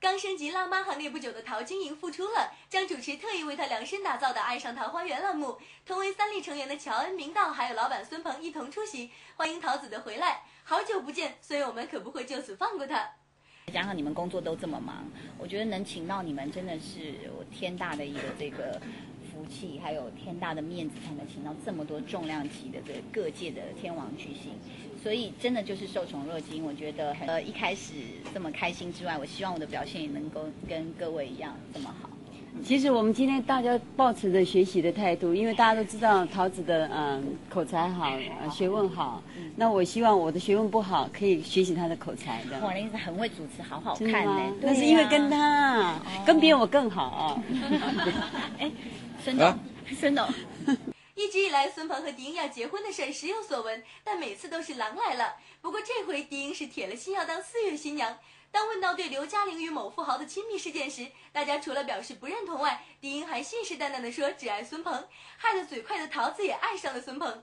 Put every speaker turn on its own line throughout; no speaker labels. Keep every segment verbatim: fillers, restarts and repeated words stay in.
刚升级辣妈行列不久的陶晶莹复出了，将主持特意为她量身打造的《爱上桃花源》栏目。同为三立成员的乔恩、明道还有老板孙鹏一同出席，欢迎桃子的回来。好久不见，所以我们可不会就此放过她。
加上你们工作都这么忙，我觉得能请到你们真的是我天大的一个这个福气，还有天大的面子，才能请到这么多重量级的这各界的天王巨星，所以真的就是受宠若惊。我觉得呃一开始这么开心之外，我希望我的表现也能够跟各位一样这么好。
其实我们今天大家抱持着学习的态度，因为大家都知道桃子的嗯、呃、口才好，呃学问好。那我希望我的学问不好，可以学习他的口才的。
哇，你是很会主持，好好看呢。
那是因为跟他，哦、跟别人我更好。
哎，孙总，孙总。
一直以来，孙鹏和狄英要结婚的事时有所闻，但每次都是狼来了。不过这回狄英是铁了心要当四月新娘。当问到对刘嘉玲与某富豪的亲密事件时，大家除了表示不认同外，狄英还信誓旦旦地说只爱孙鹏，害得嘴快的桃子也爱上了孙鹏。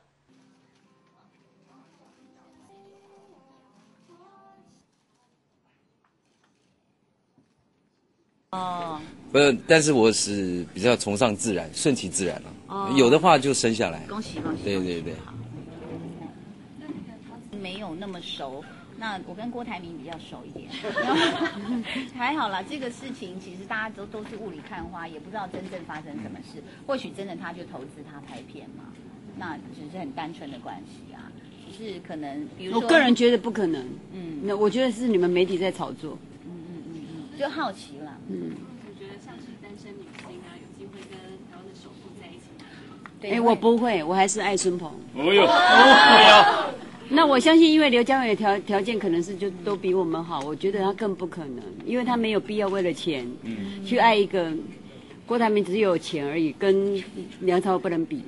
哦，
不是，但是我是比较崇尚自然，顺其自然了、啊。哦、有的话就生下来。
恭喜恭喜！
对对对。
没有那么熟。那我跟郭台铭比较熟一点，还好啦。这个事情其实大家都都是雾里看花，也不知道真正发生什么事。或许真的他就投资他拍片嘛，那只是很单纯的关系啊。只是可能，比如说，
我个人觉得不可能。
嗯，
那我觉得是你们媒体在炒作。
嗯嗯嗯嗯，就好奇了。
嗯。
我觉得像是单身女星啊，有机会跟台湾的首富在一起。
对，哎，我不会，我还是爱孙鹏。
哦呦，哦呦。
那我相信，因为刘嘉伟的条条件可能是就都比我们好，我觉得他更不可能，因为他没有必要为了钱，嗯，去爱一个郭台铭只有钱而已，跟梁朝伟不能比。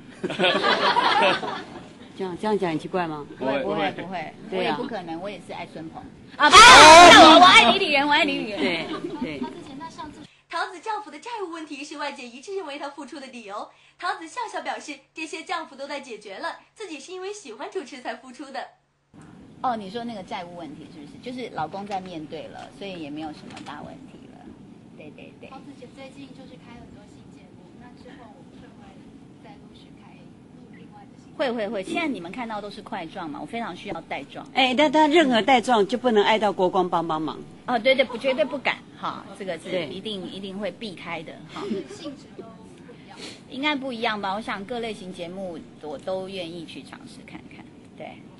这样这样讲很奇怪吗？
不会不会不会，我也不可能，我也是爱孙鹏啊！
我
我爱李李仁，我爱李李仁。
对对。
桃子丈夫的债务问题是外界一致认为她付出的理由。桃子笑笑表示，这些丈夫都在解决了，自己是因为喜欢主持才付出的。
哦，你说那个债务问题是不是？就是老公在面对了，所以也没有什么大问题了。对对对。
桃子姐最近就是开很多新节目，那之后我们会不会再陆续开录另外的新节目？
会会会，现在你们看到都是块状嘛，我非常需要带状。
哎，但他任何带状就不能爱到国光帮帮忙。
哦，对对，不绝对不敢哈，这个是一定一定会避开的哈。
性质都不一样，
应该不一样吧？我想各类型节目我都愿意去尝试看看，对。